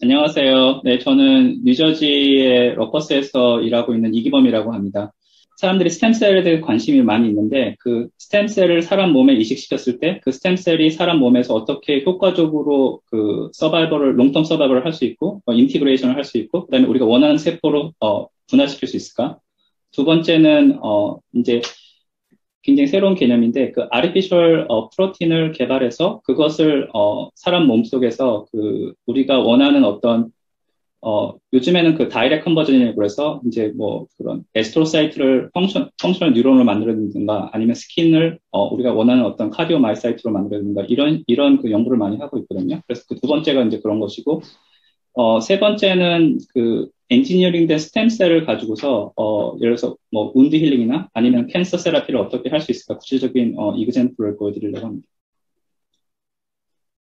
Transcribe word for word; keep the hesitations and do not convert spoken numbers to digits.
안녕하세요. 네, 저는 뉴저지의 러커스에서 일하고 있는 이기범이라고 합니다. 사람들이 스템셀에 대해 관심이 많이 있는데, 그 스템셀을 사람 몸에 이식시켰을 때, 그 스템셀이 사람 몸에서 어떻게 효과적으로 그 서바이벌을, 롱텀 서바이벌을 할 수 있고, 어, 인티그레이션을 할 수 있고, 그다음에 우리가 원하는 세포로, 어, 분할시킬 수 있을까? 두 번째는, 어, 이제 굉장히 새로운 개념인데 그 아티피셜 어, 프로틴을 개발해서 그것을 어, 사람 몸속에서 그 우리가 원하는 어떤 어, 요즘에는 그 다이렉트 컨버전이라고 그래서 이제 뭐 그런 에스트로사이트를 펑션 펑셔널 뉴런으로 만들어든가 아니면 스킨을 어, 우리가 원하는 어떤 카디오 마이사이트로 만들어든가 이런 이런 그 연구를 많이 하고 있거든요. 그래서 그 두 번째가 이제 그런 것이고 어, 세 번째는 그 엔지니어링 된 스템셀을 가지고서 어, 예를 들어서 뭐 운드 힐링이나 아니면 캔서 세라피를 어떻게 할 수 있을까 구체적인 어, 이그젠플을 보여드리려고 합니다.